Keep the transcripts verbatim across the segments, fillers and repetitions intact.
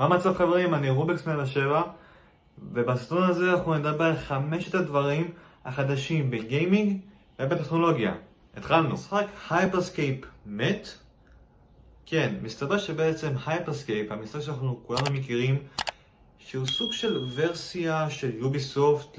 מה המצב חברים? אני רובקס מאה שבע, ובסרטון הזה אנחנו נדבר על חמשת הדברים החדשים בגיימינג ובטכנולוגיה. התחלנו. משחק הייפרסקייפ מת? כן, מסתבר שבעצם הייפרסקייפ, המשחק שאנחנו כולנו מכירים, שהוא סוג של ורסיה של יוביסופט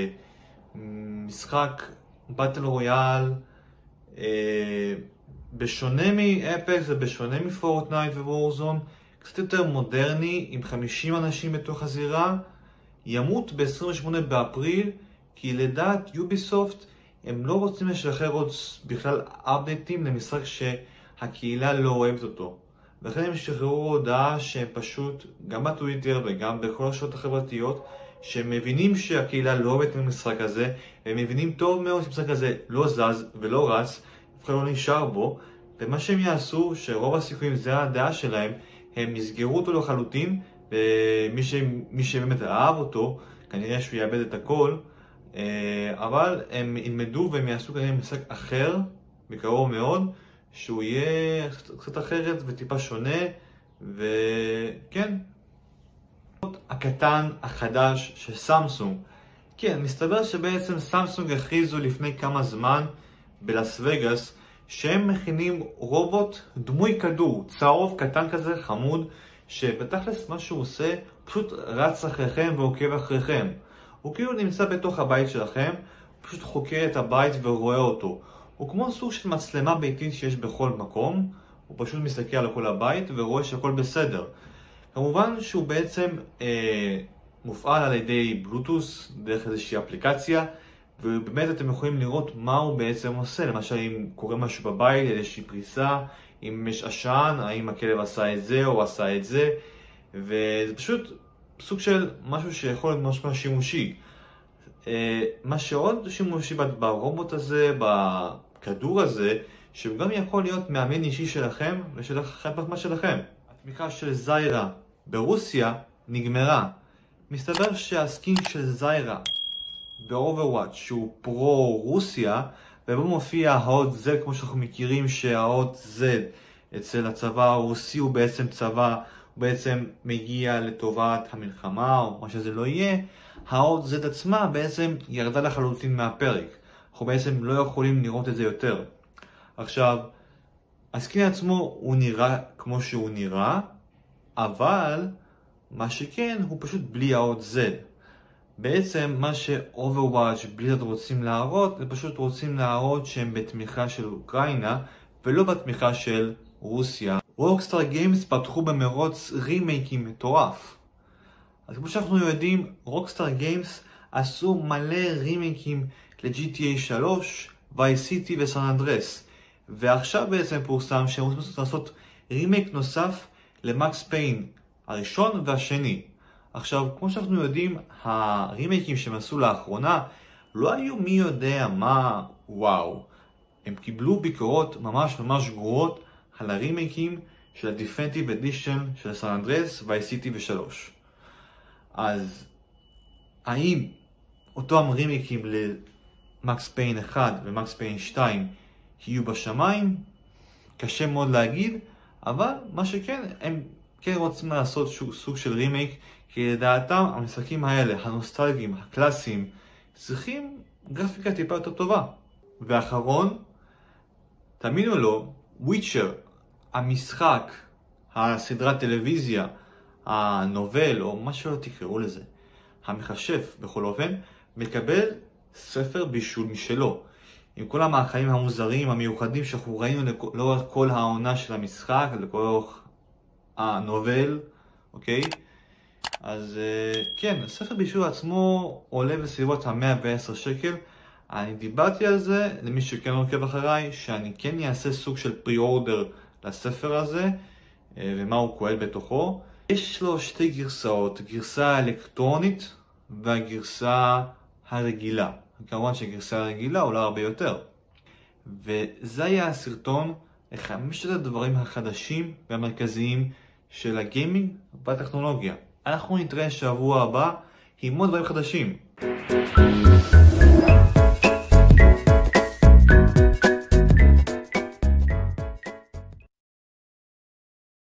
למשחק באטל רויאל, אה, בשונה מאפקס ובשונה מפורטנייט ווורזון, קצת יותר מודרני, עם חמישים אנשים בתוך הזירה, ימות ב-עשרים ושמונה באפריל, כי לדעת יוביסופט הם לא רוצים לשחרר עוד בכלל אפדייטים למשחק שהקהילה לא אוהבת אותו. ולכן הם שחררו הודעה שהם פשוט, גם בטוויטר וגם בכל השעות החברתיות, שהם מבינים שהקהילה לא אוהבת במשחק הזה, והם מבינים טוב מאוד שהמשחק הזה לא זז ולא רץ, אף אחד לא נשאר בו, ומה שהם יעשו, שרוב הסיכויים זה הדעה שלהם, הם יסגרו אותו לחלוטין, ומי ש... מי שבאמת אהב אותו, כנראה שהוא יאבד את הכל, אבל הם ילמדו והם יעשו כנראה משחק אחר, בקרוב מאוד, שהוא יהיה קצת אחרת וטיפה שונה, וכן. הקטן החדש של סמסונג. כן, מסתבר שבעצם סמסונג הכריזו לפני כמה זמן בלאס וגאס, שהם מכינים רובוט דמוי כדור, צהוב קטן כזה, חמוד, שבתכלס מה שהוא עושה, פשוט רץ אחריכם ועוקב אחריכם. הוא כאילו נמצא בתוך הבית שלכם, הוא פשוט חוקר את הבית ורואה אותו. הוא כמו סוג של מצלמה ביתית שיש בכל מקום, הוא פשוט מסתכל על כל הבית ורואה שהכל בסדר. כמובן שהוא בעצם אה, מופעל על ידי בלוטוס, דרך איזושהי אפליקציה, ובאמת אתם יכולים לראות מה הוא בעצם עושה. למשל אם קורה משהו בבית, איזושהי פריסה, אם יש עשן, האם הכלב עשה את זה או עשה את זה, וזה פשוט סוג של משהו שיכול להיות משהו שימושי. מה שעוד שימושי ברובוט הזה, בכדור הזה, שהוא גם יכול להיות מאמן אישי שלכם ושל החברה שלכם. התמיכה של זיירה ברוסיה נגמרה. מסתבר שהסקין של זיירה באוברוואץ' שהוא פרו-רוסיה, ובו מופיע האות Z, כמו שאנחנו מכירים שהאות Z אצל הצבא הרוסי הוא בעצם צבא, הוא בעצם מגיע לטובת המלחמה או מה שזה לא יהיה. האות Z עצמה בעצם ירדה לחלוטין מהפרק, אנחנו בעצם לא יכולים לראות את זה יותר. עכשיו, הסקין עצמו הוא נראה כמו שהוא נראה, אבל מה שכן הוא פשוט בלי האות Z. בעצם מה ש-Overwatch בליזרד רוצים להראות, זה פשוט רוצים להראות שהם בתמיכה של אוקראינה ולא בתמיכה של רוסיה. רוקסטאר גיימס פתחו במרוץ רימייקים מטורף. אז כמו שאנחנו יודעים, רוקסטאר גיימס עשו מלא רימייקים ל-ג'י טי איי שלוש, Vice City וסן אנדרס. ועכשיו בעצם פורסם שהם רוצים לעשות רימייק נוסף למקס פיין הראשון והשני. עכשיו, כמו שאנחנו יודעים, הרימייקים שהם עשו לאחרונה לא היו מי יודע מה וואו. הם קיבלו ביקורות ממש ממש גרועות על הרימייקים של ה-Definitive Edition של סן אנדרס, Vice City ושלוש. אז האם אותם רימייקים למקס פיין אחד ומקס פיין שתיים יהיו בשמיים? קשה מאוד להגיד, אבל מה שכן, הם כן רוצים לעשות סוג של רימייק, כי לדעתם המשחקים האלה, הנוסטלגיים, הקלאסיים, צריכים גרפיקה טיפה יותר טובה. ואחרון, תאמינו לו, וויצ'ר, המשחק, הסדרת טלוויזיה, הנובל, או מה שלא תקראו לזה, המכשף בכל אופן, מקבל ספר בישול משלו. עם כל המאכלים המוזרים, המיוחדים שאנחנו ראינו לאורך כל העונה של המשחק, לאורך הנובל, אוקיי? אז כן, הספר בישול עצמו עולה בסביבות ה-מאה ועשר שקל. אני דיברתי על זה, למי שכן עוקב אחריי, שאני כן אעשה סוג של פרי-אורדר לספר הזה, ומה הוא כולל בתוכו. יש לו שתי גרסאות, גרסה אלקטרונית והגרסה הרגילה. כמובן שהגרסה הרגילה עולה הרבה יותר. וזה היה הסרטון לחמשת הדברים החדשים והמרכזיים של הגיימינג והטכנולוגיה. אנחנו נתראה שבוע הבא עם עוד דברים חדשים.